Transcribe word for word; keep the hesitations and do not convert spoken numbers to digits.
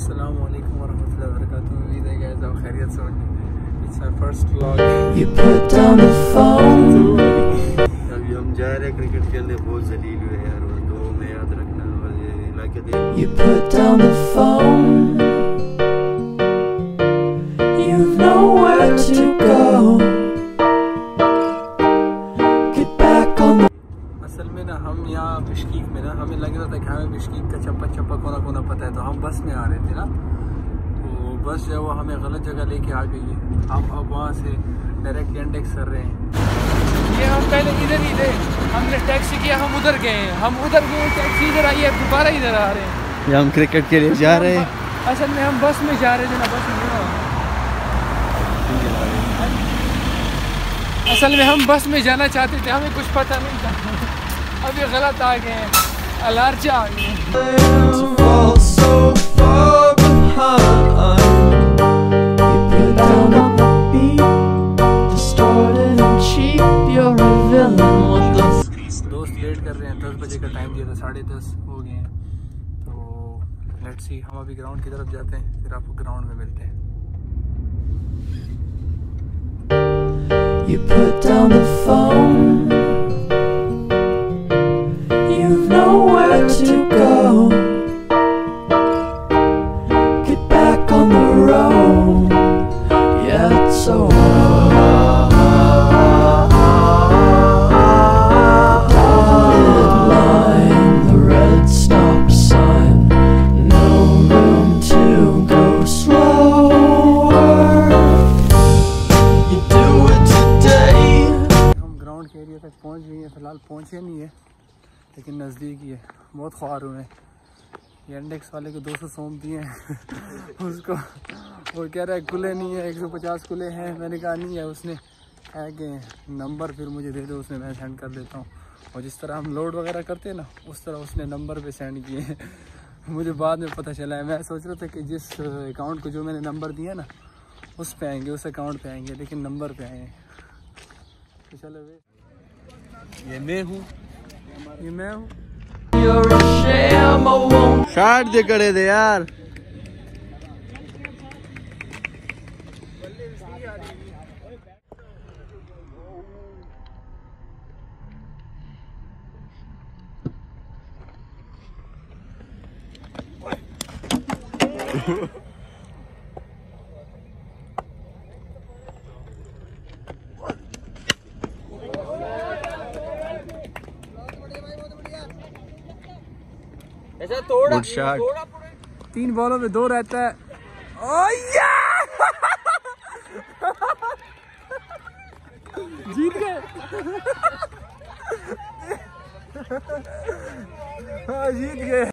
अस्सलाम वालेकुम वरहमतुल्लाहि वबरकातुहू। उम्मीद है गाइस आप खैरियत से होंगे। It's my first vlog. अभी हम जा रहे हैं क्रिकेट खेलने, बहुत जलील हुए यार, और दो में याद रखना और ये इलाके देख। You put down the phone, you've nowhere to go, get back on the... असल में ना हम यहाँ बिश्कीक में ना, हमें लग रहा था कि हमें बिश्कीक का चप्पा चप्पा कोना कोना पता है, तो हम बस में आ रहे थे ना, तो बस जो है वो हमें गलत जगह लेके आ गई है। हम अब वहाँ से डायरेक्ट इंडेक्स कर रहे हैं। ये हम पहले इधर ही थे, हमने टैक्सी किया, हम उधर गए, हम उधर गए, टैक्सी इधर आई है, दोबारा इधर आ रहे हैं। ये हम क्रिकेट के लिए जा रहे हैं। असल में हम बस में जा रहे थे ना, बस में असल में हम बस में जाना चाहते थे, हमें कुछ पता नहीं था। अब ये गलत आ गए हैं, अलार्चा आ गए हैं। दोस्त लेट कर रहे हैं, दस बजे का टाइम दिया था, साढ़े दस हो गए हैं। तो लेट्स सी, हम अभी ग्राउंड की तरफ जाते हैं, फिर आपको ग्राउंड में मिलते हैं। You put down the phone, you've nowhere to go, get back on the road, yeah, it's so hard. Dotted line, the red stop sign, no room to go slower, you do it today. हम ground के area तक पहुंच गए हैं, फिलहाल पहुंचे नहीं है लेकिन नज़दीक ही है। बहुत ख्वार हुए हैं, ये इंडेक्स वाले को दो सौ सौंप दिए हैं उसको वो कह रहा है कुले नहीं है, एक सौ पचास कुले हैं। मैंने कहा नहीं है, उसने है कि नंबर फिर मुझे दे दो, उसने मैं सेंड कर देता हूँ। और जिस तरह हम लोड वगैरह करते हैं ना, उस तरह उसने नंबर पे सेंड किए हैं। मुझे बाद में पता चला है, मैं सोच रहा था कि जिस अकाउंट को जो मैंने नंबर दिया ना उस पे आएंगे, उस अकाउंट पे आएंगे, लेकिन नंबर पे आए हैं। तो चलो वे, ये मैं हूँ, ये मैं हूँ। शार्ट दे करे दे यार। Good shot. तीन बॉलों में दो रहता है। ओ या! जीत गए। हाँ जीत गए।